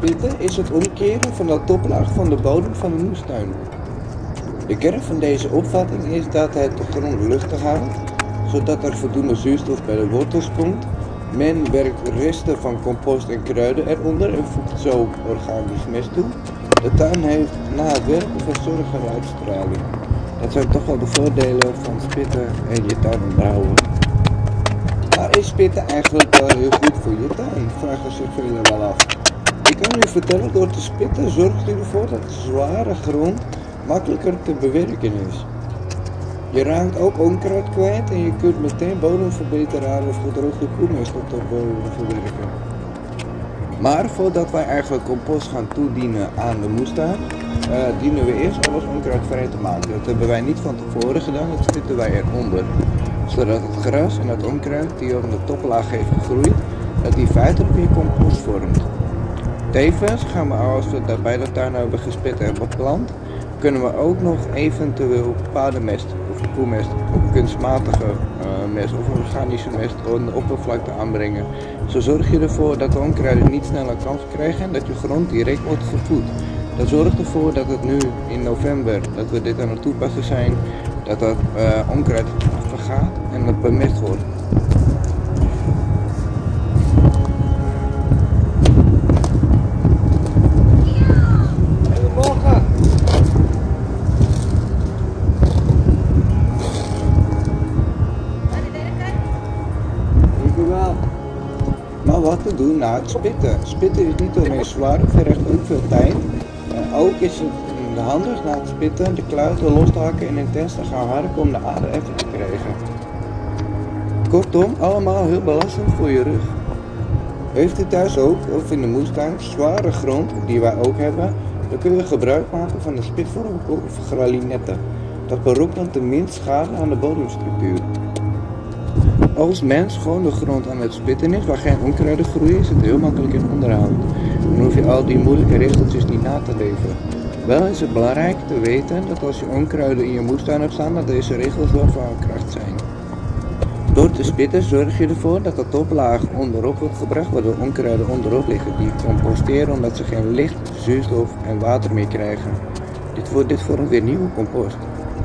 spitten is het omkeren van de toplaag van de bodem van de moestuin. De kern van deze opvatting is dat het de grond luchtig houdt, zodat er voldoende zuurstof bij de wortels komt. Men werkt resten van compost en kruiden eronder en voegt zo organisch mest toe. De tuin heeft na het werk een verzorgende uitstraling. Dat zijn toch wel de voordelen van spitten en je tuin onderhouden. Maar is spitten eigenlijk wel heel goed voor je tuin? Vragen zich velen wel af. Ik kan u vertellen, door te spitten zorgt u ervoor dat de zware grond makkelijker te bewerken is. Je raakt ook onkruid kwijt en je kunt meteen bodemverbeteraar of gedroogde koemest op de bodem verwerken. Maar voordat wij eigenlijk compost gaan toedienen aan de moestuin, dienen we eerst alles onkruidvrij te maken. Dat hebben wij niet van tevoren gedaan, dat spitten wij eronder. Zodat het gras en het onkruid die op de toplaag heeft gegroeid, dat die feitelijk weer compost vormt. Tevens gaan we, als we dat bij de tuin hebben gespit en beplant, kunnen we ook nog eventueel paardenmest of koemest, of kunstmatige mest of organische mest op de oppervlakte aanbrengen. Zo zorg je ervoor dat de onkruiden niet snel een kans krijgen en dat je grond direct wordt gevoed. Dat zorgt ervoor dat het nu in november, dat we dit aan het toepassen zijn, dat dat onkruid vergaat en het bemest wordt. Maar wat te doen na het spitten? Spitten is niet alleen zwaar, het vergt ook veel tijd. Ook is het handig na het spitten de kluiten los te hakken en intens te gaan harken om de aarde even te krijgen. Kortom, allemaal heel belastend voor je rug. Heeft u thuis ook, of in de moestuin, zware grond, die wij ook hebben, dan kun je gebruik maken van de spitvorm of gralinetten. Dat berokkent de minst schade aan de bodemstructuur. Als mens gewoon de grond aan het spitten is, waar geen onkruiden groeien, is het heel makkelijk in onderhoud. Dan hoef je al die moeilijke regeltjes niet na te leven. Wel is het belangrijk te weten dat als je onkruiden in je moestuin hebt staan, dat deze regels wel van kracht zijn. Door te spitten zorg je ervoor dat de toplaag onderop wordt gebracht, waardoor onkruiden onderop liggen, die composteren omdat ze geen licht, zuurstof en water meer krijgen. Dit vormt weer nieuwe compost.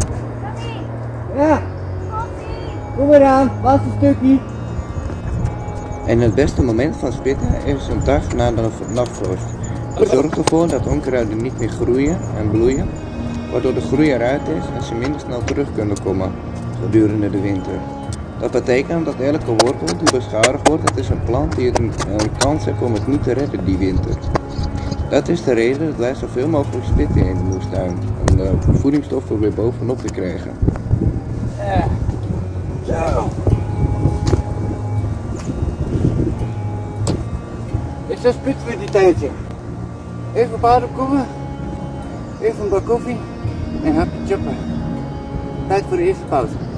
Ja! Kom maar aan, laatste stukje. En het beste moment van spitten is een dag na de nachtvorst. Dat zorgt ervoor dat onkruiden niet meer groeien en bloeien, waardoor de groei eruit is en ze minder snel terug kunnen komen gedurende de winter. Dat betekent dat elke wortel die beschadigd wordt, dat is een plant die een kans heeft om het niet te redden die winter. Dat is de reden dat wij zoveel mogelijk spitten in de moestuin, om de voedingsstoffen weer bovenop te krijgen. Zo. Is dat spit voor die tijdje? Even paarden komen, even een bak koffie en hapje choppen. Tijd voor de eerste pauze.